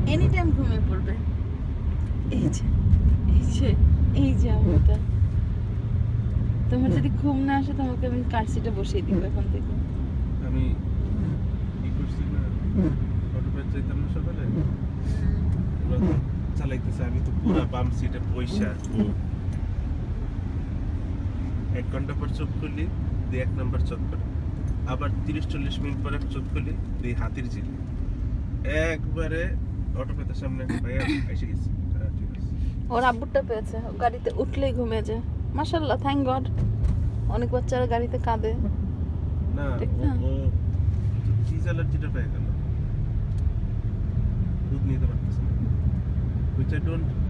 Any time ঘুমিয়ে পড়বে। এই যে এই যে এই যে আমটা, তোমার যদি ঘুম না আসে তোমাকে আমি কার সিটে বসিয়ে দিব এখন থেকে। আমি কি করছি না, অটোপেট যাইতাম না সকালে, ওরা তো চালাইতেছে, আমি তো পুরা বাম সিটে বইসা 1 ঘন্টা পর চোখ খুলি দিয়ে 1 নম্বর চোখ করে, আবার 30-40 মিনিট পরে চোখ খুলি দিয়ে হাতির ঝিল, একবারে অটোপেটের সামনে ভাইয়া এসে গেছি। হ্যাঁ, ঠিক আছে। ওর আব্বুরটা পেয়েছে, গাড়িতে উঠলেই ঘুমিয়ে যায়। মাশাআল্লাহ, থ্যাংক গড। অনেক বাচ্চারা গাড়িতে কাঁদে। না ঠিক না? ও চিজ অ্যালার্জিটা পেয়ে গেল, দুধ নিতে পারতেছে না, which I don't